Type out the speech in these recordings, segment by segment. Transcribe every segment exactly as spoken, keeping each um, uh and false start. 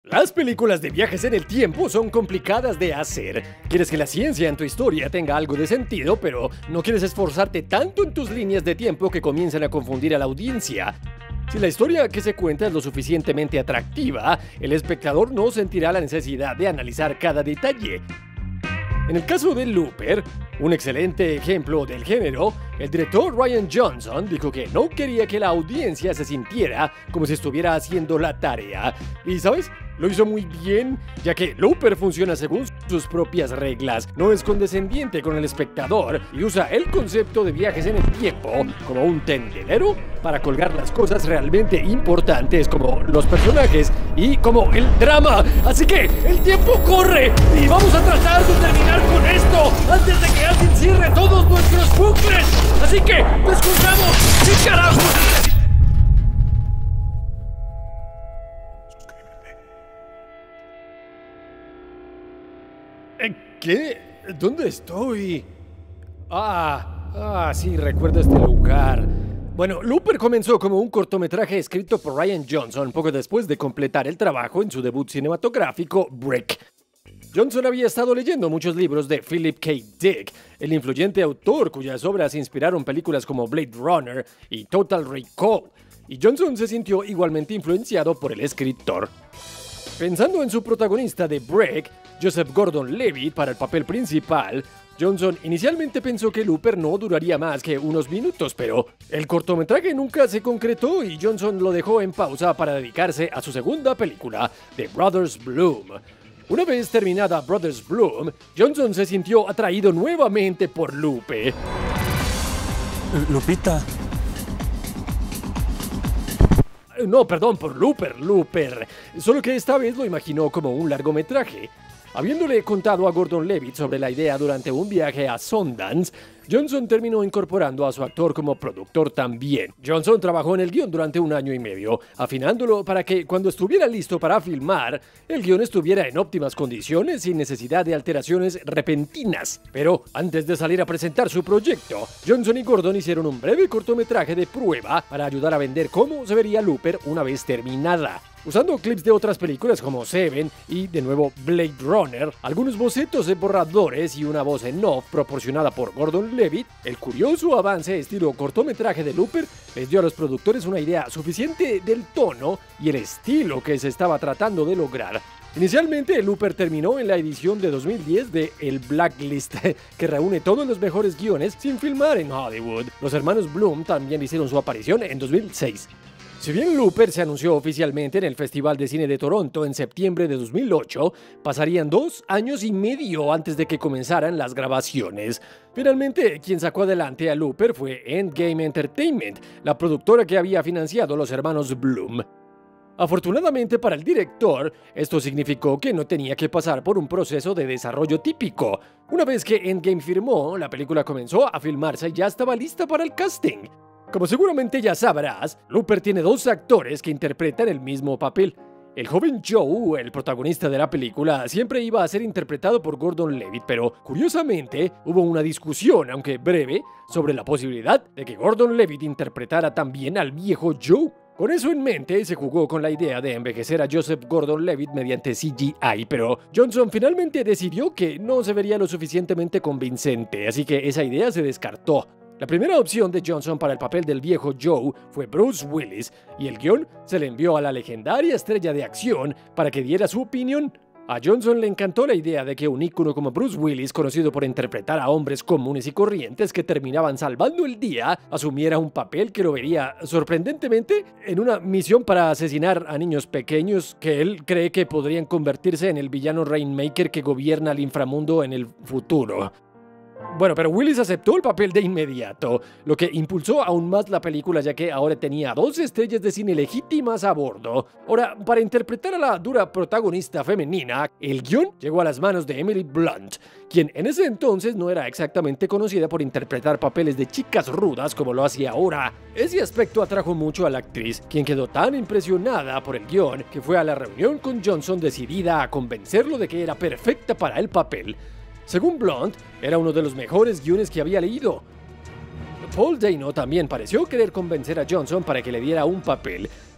Las películas de viajes en el tiempo son complicadas de hacer. Quieres que la ciencia en tu historia tenga algo de sentido, pero no quieres esforzarte tanto en tus líneas de tiempo que comiencen a confundir a la audiencia. Si la historia que se cuenta es lo suficientemente atractiva, el espectador no sentirá la necesidad de analizar cada detalle. En el caso de Looper, un excelente ejemplo del género, el director Rian Johnson dijo que no quería que la audiencia se sintiera como si estuviera haciendo la tarea. Y ¿sabes? Lo hizo muy bien, ya que Looper funciona según sus propias reglas, no es condescendiente con el espectador y usa el concepto de viajes en el tiempo como un tendedero para colgar las cosas realmente importantes como los personajes y como el drama. Así que el tiempo corre y vamos a tratar de terminar con esto antes de que alguien cierre todos nuestros bucles. Así que te escuchamos. ¿Qué carajo? ¿Qué? ¿Dónde estoy? Ah, ah, sí, recuerdo este lugar. Bueno, Looper comenzó como un cortometraje escrito por Rian Johnson poco después de completar el trabajo en su debut cinematográfico, Brick. Johnson había estado leyendo muchos libros de Philip K. Dick, el influyente autor cuyas obras inspiraron películas como Blade Runner y Total Recall, y Johnson se sintió igualmente influenciado por el escritor. Pensando en su protagonista de Brick, Joseph Gordon-Levitt, para el papel principal, Johnson inicialmente pensó que Looper no duraría más que unos minutos, pero el cortometraje nunca se concretó y Johnson lo dejó en pausa para dedicarse a su segunda película, The Brothers Bloom. Una vez terminada Brothers Bloom, Johnson se sintió atraído nuevamente por Lupe. Lupita. No, perdón, por Looper, Looper. Solo que esta vez lo imaginó como un largometraje. Habiéndole contado a Gordon-Levitt sobre la idea durante un viaje a Sundance, Johnson terminó incorporando a su actor como productor también. Johnson trabajó en el guión durante un año y medio, afinándolo para que cuando estuviera listo para filmar, el guión estuviera en óptimas condiciones sin necesidad de alteraciones repentinas. Pero antes de salir a presentar su proyecto, Johnson y Gordon hicieron un breve cortometraje de prueba para ayudar a vender cómo se vería Looper una vez terminada. Usando clips de otras películas como Seven y, de nuevo, Blade Runner, algunos bocetos de borradores y una voz en off proporcionada por Gordon-Levitt, el curioso avance estilo cortometraje de Looper les dio a los productores una idea suficiente del tono y el estilo que se estaba tratando de lograr. Inicialmente, Looper terminó en la edición de dos mil diez de El Blacklist, que reúne todos los mejores guiones sin filmar en Hollywood. Los hermanos Bloom también hicieron su aparición en dos mil seis. Si bien Looper se anunció oficialmente en el Festival de Cine de Toronto en septiembre de dos mil ocho, pasarían dos años y medio antes de que comenzaran las grabaciones. Finalmente, quien sacó adelante a Looper fue Endgame Entertainment, la productora que había financiado a los hermanos Bloom. Afortunadamente para el director, esto significó que no tenía que pasar por un proceso de desarrollo típico. Una vez que Endgame firmó, la película comenzó a filmarse y ya estaba lista para el casting. Como seguramente ya sabrás, Looper tiene dos actores que interpretan el mismo papel. El joven Joe, el protagonista de la película, siempre iba a ser interpretado por Gordon-Levitt, pero curiosamente hubo una discusión, aunque breve, sobre la posibilidad de que Gordon-Levitt interpretara también al viejo Joe. Con eso en mente, se jugó con la idea de envejecer a Joseph Gordon-Levitt mediante C G I, pero Johnson finalmente decidió que no se vería lo suficientemente convincente, así que esa idea se descartó. La primera opción de Johnson para el papel del viejo Joe fue Bruce Willis, y el guión se le envió a la legendaria estrella de acción para que diera su opinión. A Johnson le encantó la idea de que un ícono como Bruce Willis, conocido por interpretar a hombres comunes y corrientes que terminaban salvando el día, asumiera un papel que lo vería, sorprendentemente, en una misión para asesinar a niños pequeños que él cree que podrían convertirse en el villano Rainmaker que gobierna el inframundo en el futuro. Bueno, pero Willis aceptó el papel de inmediato, lo que impulsó aún más la película, ya que ahora tenía dos estrellas de cine legítimas a bordo. Ahora, para interpretar a la dura protagonista femenina, el guión llegó a las manos de Emily Blunt, quien en ese entonces no era exactamente conocida por interpretar papeles de chicas rudas como lo hacía ahora. Ese aspecto atrajo mucho a la actriz, quien quedó tan impresionada por el guión que fue a la reunión con Johnson decidida a convencerlo de que era perfecta para el papel. Según Blunt, era uno de los mejores guiones que había leído. Paul Dano también pareció querer convencer a Johnson para que le diera un papel,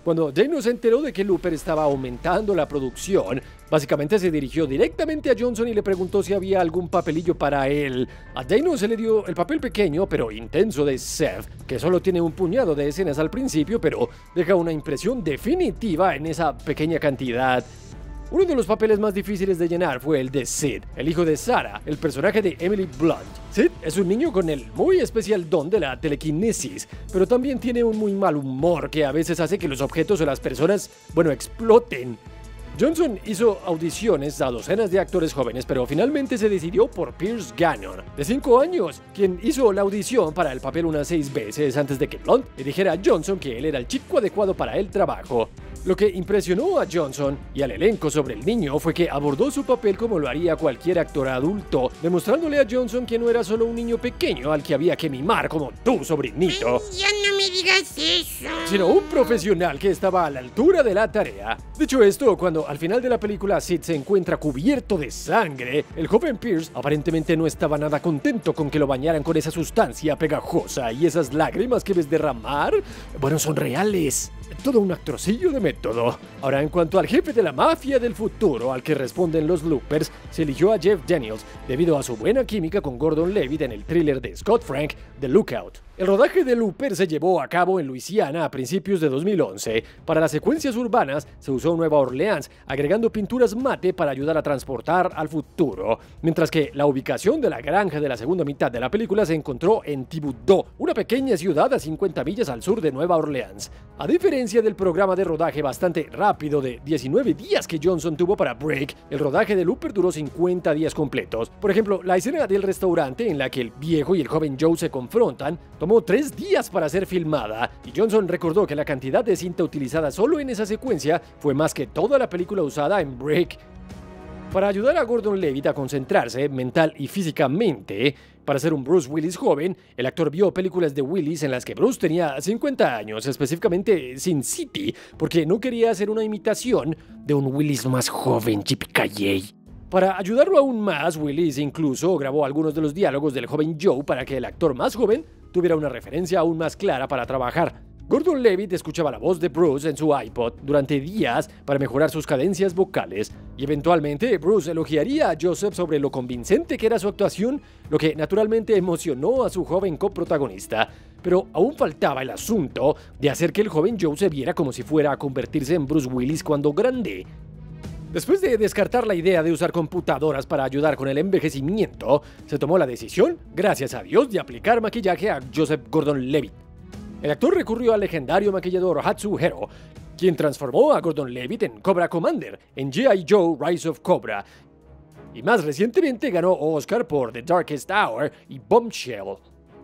Cuando Dano se enteró de que Looper estaba aumentando la producción, básicamente se dirigió directamente a Johnson y le preguntó si había algún papelillo para él. A Dano se le dio el papel pequeño pero intenso de Seth, que solo tiene un puñado de escenas al principio, pero deja una impresión definitiva en esa pequeña cantidad. Uno de los papeles más difíciles de llenar fue el de Sid, el hijo de Sarah, el personaje de Emily Blunt. Sid es un niño con el muy especial don de la telequinesis, pero también tiene un muy mal humor que a veces hace que los objetos o las personas, bueno, exploten. Johnson hizo audiciones a docenas de actores jóvenes, pero finalmente se decidió por Pierce Gannon, de cinco años, quien hizo la audición para el papel unas seis veces antes de que Blunt le dijera a Johnson que él era el chico adecuado para el trabajo. Lo que impresionó a Johnson y al elenco sobre el niño fue que abordó su papel como lo haría cualquier actor adulto, demostrándole a Johnson que no era solo un niño pequeño al que había que mimar como tu sobrinito. Ay, ya no me digas eso. Sino un profesional que estaba a la altura de la tarea. Dicho esto, cuando al final de la película Sid se encuentra cubierto de sangre, el joven Pierce aparentemente no estaba nada contento con que lo bañaran con esa sustancia pegajosa, y esas lágrimas que ves derramar, bueno, son reales. Todo un actorcillo de método. Ahora, en cuanto al jefe de la mafia del futuro al que responden los Loopers, se eligió a Jeff Daniels debido a su buena química con Gordon Levitt en el thriller de Scott Frank, The Lookout. El rodaje de Looper se llevó a cabo en Luisiana a principios de dos mil once. Para las secuencias urbanas se usó Nueva Orleans, agregando pinturas mate para ayudar a transportar al futuro, mientras que la ubicación de la granja de la segunda mitad de la película se encontró en Thibodaux, una pequeña ciudad a cincuenta millas al sur de Nueva Orleans. A diferencia del programa de rodaje bastante rápido de diecinueve días que Johnson tuvo para Break, el rodaje de Looper duró cincuenta días completos. Por ejemplo, la escena del restaurante en la que el viejo y el joven Joe se confrontan tomó tres días para ser filmada, y Johnson recordó que la cantidad de cinta utilizada solo en esa secuencia fue más que toda la película usada en Break. Para ayudar a Gordon Levitt a concentrarse mental y físicamente para ser un Bruce Willis joven, el actor vio películas de Willis en las que Bruce tenía cincuenta años, específicamente Sin City, porque no quería hacer una imitación de un Willis más joven, yippee-ki-yay. Para ayudarlo aún más, Willis incluso grabó algunos de los diálogos del joven Joe para que el actor más joven tuviera una referencia aún más clara para trabajar. Gordon Levitt escuchaba la voz de Bruce en su iPod durante días para mejorar sus cadencias vocales, y eventualmente Bruce elogiaría a Joseph sobre lo convincente que era su actuación, lo que naturalmente emocionó a su joven coprotagonista. Pero aún faltaba el asunto de hacer que el joven Joe se viera como si fuera a convertirse en Bruce Willis cuando grande. Después de descartar la idea de usar computadoras para ayudar con el envejecimiento, se tomó la decisión, gracias a Dios, de aplicar maquillaje a Joseph Gordon-Levitt. El actor recurrió al legendario maquillador Hatsuhiro, quien transformó a Gordon-Levitt en Cobra Commander en G I Joe Rise of Cobra, y más recientemente ganó Oscar por The Darkest Hour y Bombshell.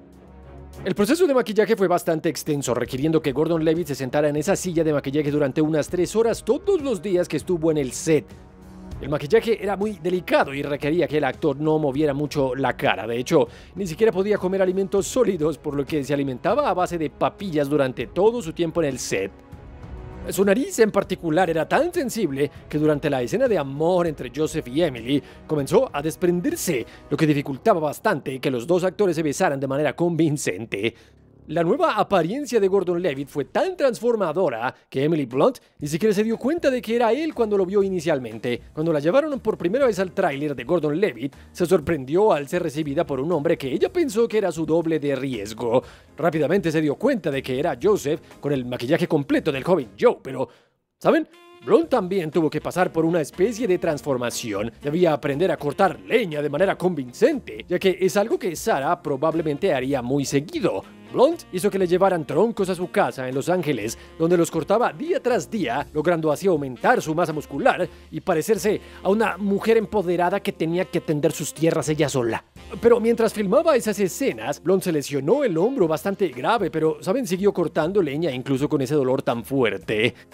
El proceso de maquillaje fue bastante extenso, requiriendo que Gordon Levitt se sentara en esa silla de maquillaje durante unas tres horas todos los días que estuvo en el set. El maquillaje era muy delicado y requería que el actor no moviera mucho la cara. De hecho, ni siquiera podía comer alimentos sólidos, por lo que se alimentaba a base de papillas durante todo su tiempo en el set. Su nariz en particular era tan sensible que durante la escena de amor entre Joseph y Emily comenzó a desprenderse, lo que dificultaba bastante que los dos actores se besaran de manera convincente. La nueva apariencia de Gordon Levitt fue tan transformadora que Emily Blunt ni siquiera se dio cuenta de que era él cuando lo vio inicialmente. Cuando la llevaron por primera vez al tráiler de Gordon Levitt, se sorprendió al ser recibida por un hombre que ella pensó que era su doble de riesgo. Rápidamente se dio cuenta de que era Joseph con el maquillaje completo del joven Joe, pero, ¿saben? Blunt también tuvo que pasar por una especie de transformación. Debía aprender a cortar leña de manera convincente, ya que es algo que Sarah probablemente haría muy seguido. Blunt hizo que le llevaran troncos a su casa en Los Ángeles, donde los cortaba día tras día, logrando así aumentar su masa muscular y parecerse a una mujer empoderada que tenía que tender sus tierras ella sola. Pero mientras filmaba esas escenas, Blunt se lesionó el hombro bastante grave, pero, ¿saben? Siguió cortando leña incluso con ese dolor tan fuerte.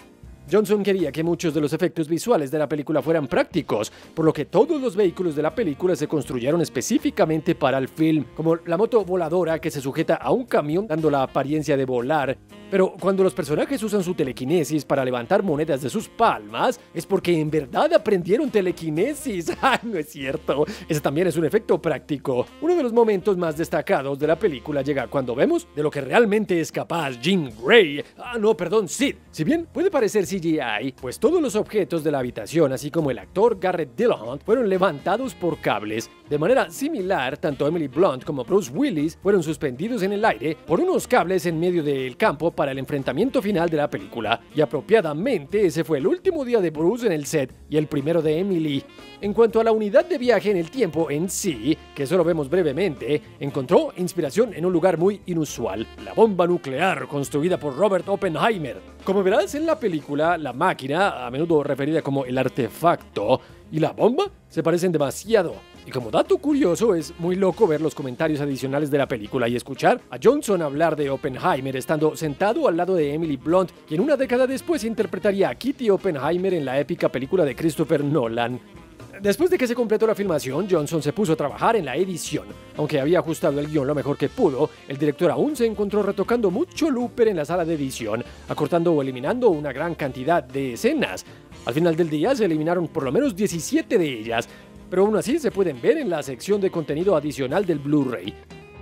Johnson quería que muchos de los efectos visuales de la película fueran prácticos, por lo que todos los vehículos de la película se construyeron específicamente para el film, como la moto voladora que se sujeta a un camión dando la apariencia de volar. Pero cuando los personajes usan su telequinesis para levantar monedas de sus palmas, es porque en verdad aprendieron telequinesis. ¡Ah, no es cierto! Ese también es un efecto práctico. Uno de los momentos más destacados de la película llega cuando vemos de lo que realmente es capaz Jean Grey. Ah, no, perdón, Sid. Si bien puede parecer C G I, pues todos los objetos de la habitación, así como el actor Garrett Dillahunt, fueron levantados por cables. De manera similar, tanto Emily Blunt como Bruce Willis fueron suspendidos en el aire por unos cables en medio del campo para el enfrentamiento final de la película. Y apropiadamente, ese fue el último día de Bruce en el set y el primero de Emily. En cuanto a la unidad de viaje en el tiempo en sí, que solo vemos brevemente, encontró inspiración en un lugar muy inusual: la bomba nuclear construida por Robert Oppenheimer. Como verás en la película, la máquina, a menudo referida como el artefacto, y la bomba se parecen demasiado. Y como dato curioso, es muy loco ver los comentarios adicionales de la película y escuchar a Johnson hablar de Oppenheimer estando sentado al lado de Emily Blunt, quien una década después interpretaría a Kitty Oppenheimer en la épica película de Christopher Nolan. Después de que se completó la filmación, Johnson se puso a trabajar en la edición. Aunque había ajustado el guión lo mejor que pudo, el director aún se encontró retocando mucho looper en la sala de edición, acortando o eliminando una gran cantidad de escenas. Al final del día se eliminaron por lo menos diecisiete de ellas, pero aún así se pueden ver en la sección de contenido adicional del Blu-ray.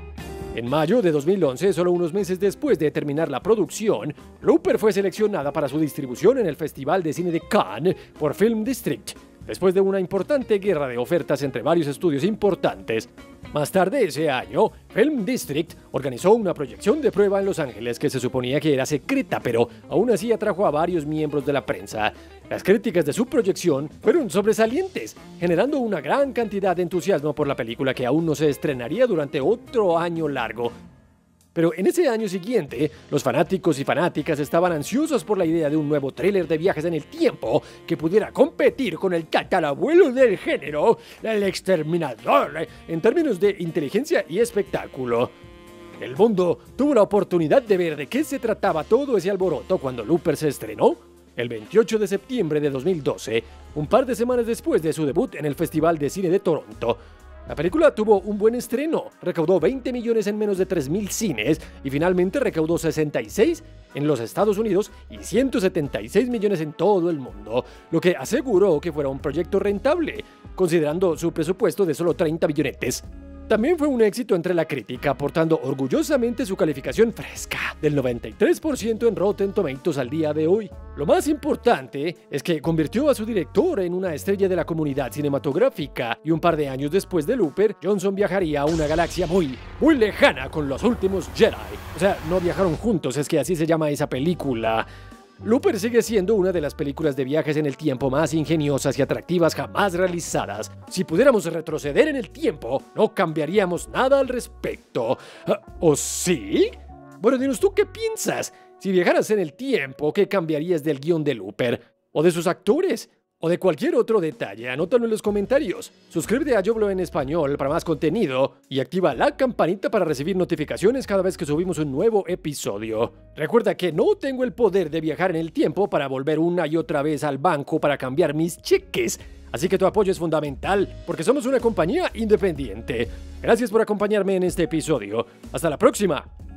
En mayo de dos mil once, solo unos meses después de terminar la producción, Looper fue seleccionada para su distribución en el Festival de Cine de Cannes por Film District, después de una importante guerra de ofertas entre varios estudios importantes. Más tarde ese año, Film District organizó una proyección de prueba en Los Ángeles que se suponía que era secreta, pero aún así atrajo a varios miembros de la prensa. Las críticas de su proyección fueron sobresalientes, generando una gran cantidad de entusiasmo por la película que aún no se estrenaría durante otro año largo. Pero en ese año siguiente, los fanáticos y fanáticas estaban ansiosos por la idea de un nuevo tráiler de viajes en el tiempo que pudiera competir con el tatarabuelo del género, El Exterminador, en términos de inteligencia y espectáculo. El mundo tuvo la oportunidad de ver de qué se trataba todo ese alboroto cuando Looper se estrenó el veintiocho de septiembre de dos mil doce, un par de semanas después de su debut en el Festival de Cine de Toronto. La película tuvo un buen estreno, recaudó veinte millones en menos de tres mil cines y finalmente recaudó sesenta y seis en los Estados Unidos y ciento setenta y seis millones en todo el mundo, lo que aseguró que fuera un proyecto rentable, considerando su presupuesto de solo treinta millonetes. También fue un éxito entre la crítica, aportando orgullosamente su calificación fresca del noventa y tres por ciento en Rotten Tomatoes al día de hoy. Lo más importante es que convirtió a su director en una estrella de la comunidad cinematográfica, y un par de años después de Looper, Johnson viajaría a una galaxia muy, muy lejana con los últimos Jedi. O sea, no viajaron juntos, es que así se llama esa película. Looper sigue siendo una de las películas de viajes en el tiempo más ingeniosas y atractivas jamás realizadas. Si pudiéramos retroceder en el tiempo, no cambiaríamos nada al respecto. ¿O sí? Bueno, dinos tú qué piensas. Si viajaras en el tiempo, ¿qué cambiarías del guión de Looper? ¿O de sus actores? ¿O de cualquier otro detalle? Anótalo en los comentarios. Suscríbete a Yo Hablo en Español para más contenido y activa la campanita para recibir notificaciones cada vez que subimos un nuevo episodio. Recuerda que no tengo el poder de viajar en el tiempo para volver una y otra vez al banco para cambiar mis cheques. Así que tu apoyo es fundamental porque somos una compañía independiente. Gracias por acompañarme en este episodio. Hasta la próxima.